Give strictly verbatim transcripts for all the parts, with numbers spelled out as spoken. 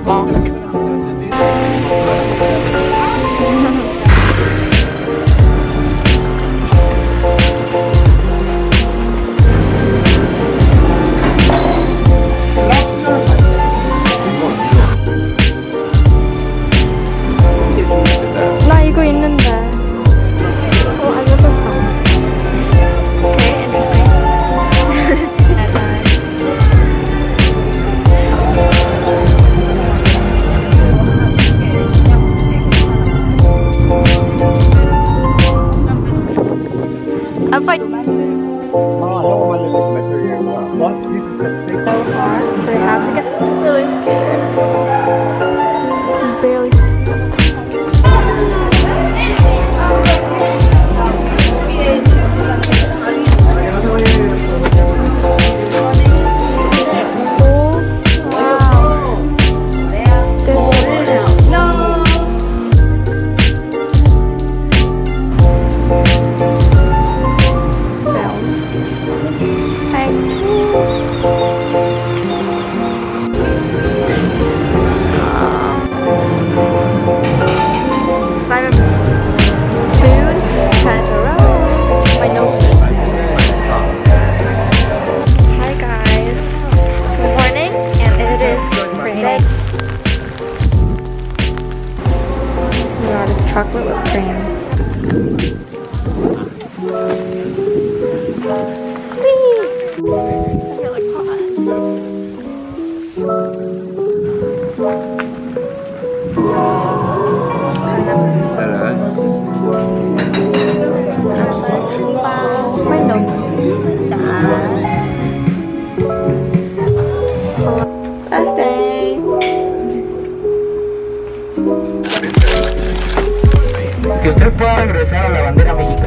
bonk. 나 이거 있는데. 어, 알려줬어. Okay, interesting. I'm fine. What? This is a sick. So you have to get really scared. Barely. Chocolate whipped cream. Whee! I feel like hot. My nose. Last day. Que usted pueda regresar a la bandera mexicana.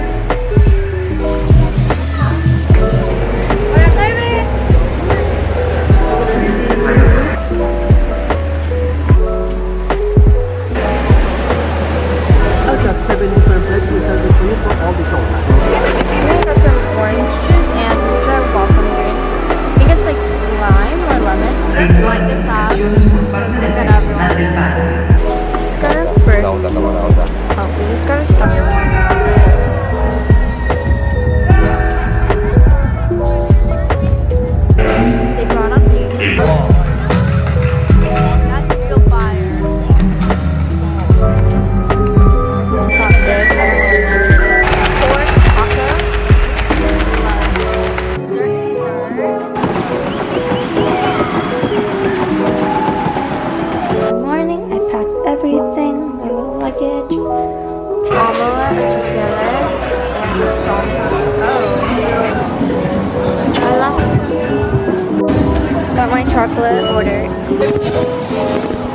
Got some orange juice and this is our welcome drink. I think it's like lime or lemon. Like this top. They've got everyone. Just gotta first. Oh, we just gotta stop. They brought up these. That's real fire. Got this. Pork taco. Dessert, dessert. Good morning. I packed everything. My little luggage. Omelette, chilaquiles, and salmon. Oh. I love it. Got my chocolate order.